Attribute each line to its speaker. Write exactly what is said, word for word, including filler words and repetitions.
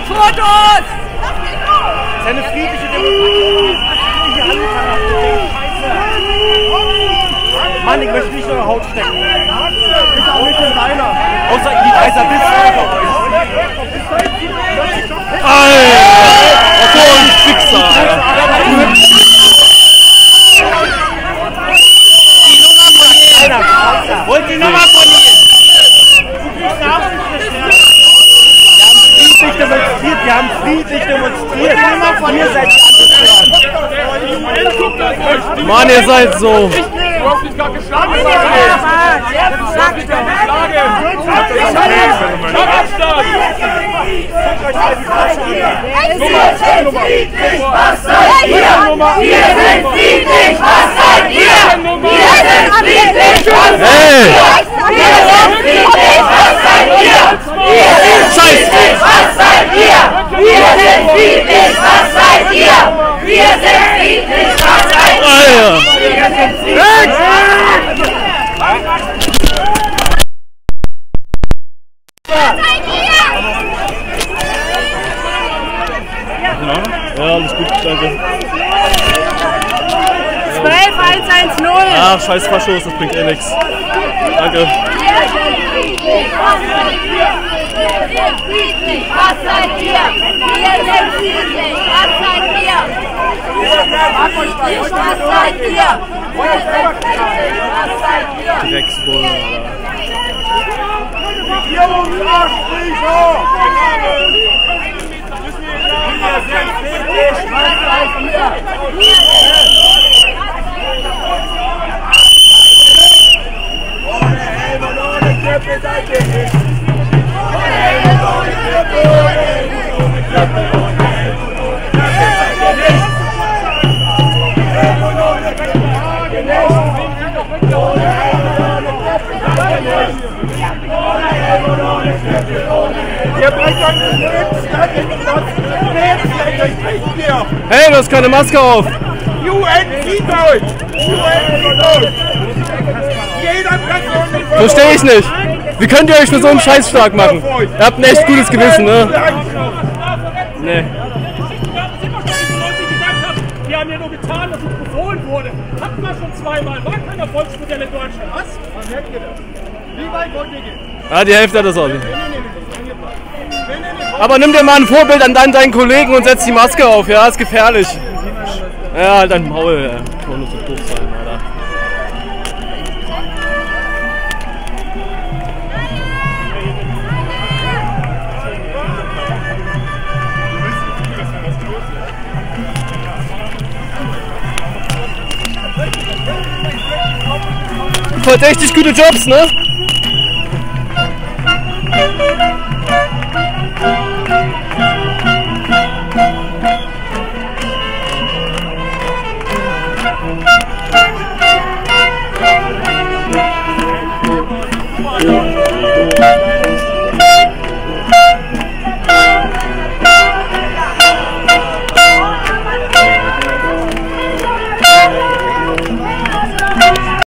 Speaker 1: Fotos!
Speaker 2: Das ist eine friedliche Demokratie. Mann, ich möchte nicht in eure Haut stecken. Ich auch nicht in deiner. Außer die weißer Witz unter euch.
Speaker 3: Alter! So ein Fixer, Alter.
Speaker 2: Wollt die Nummer von ihnen? Wir haben friedlich demonstriert. Die Nummer von ihr seid die.
Speaker 3: Mann, ihr seid so.
Speaker 4: Du hast mich gerade geschlagen.
Speaker 1: Was seid ihr? Wir sind friedlich! Was seid ihr? Wir sind friedlich!
Speaker 3: Hey!
Speaker 1: Wir sind friedlich! Was seid ihr? Wir sind friedlich! Was seid ihr? Wir sind friedlich! Was seid ihr? Wir sind friedlich! Was seid ihr?
Speaker 3: Alter!
Speaker 1: Wir sind friedlich!
Speaker 3: Ja, alles gut, danke.
Speaker 1: zwölf eins eins null!
Speaker 3: Ach, scheiß Faschos, das bringt eh nichts. Danke.
Speaker 1: Wir sind friedlich! Was seid ihr? Wir sind friedlich! Was seid ihr? Wir sind friedlich! Was seid ihr? Wir sind friedlich! Was seid ihr? Wir sind friedlich! Was seid ihr?
Speaker 3: Drecksbull, Alter. Hey, du hast keine Maske auf!
Speaker 4: U N sieht euch! U N sieht euch! Jeder kann
Speaker 3: Verstehe ich nicht! Wie könnt ihr euch für so einen Scheiß stark machen? Ihr habt ein echt gutes Gewissen, ne? Nee.
Speaker 4: Die haben ja nur getan, dass es befohlen wurde. Hatten wir schon zweimal. War kein Erfolgsmodell in Deutschland. Was? Wann hättet ihr das? Wie weit wollt ihr gehen?
Speaker 3: Ja, die Hälfte hat das auch nicht. Aber nimm dir mal ein Vorbild an deinen, deinen Kollegen und setz die Maske auf, ja, ist gefährlich. Ja, halt dein Maul, ja. Kann nur so doof sein, Alter. Verdächtig gute Jobs, ne?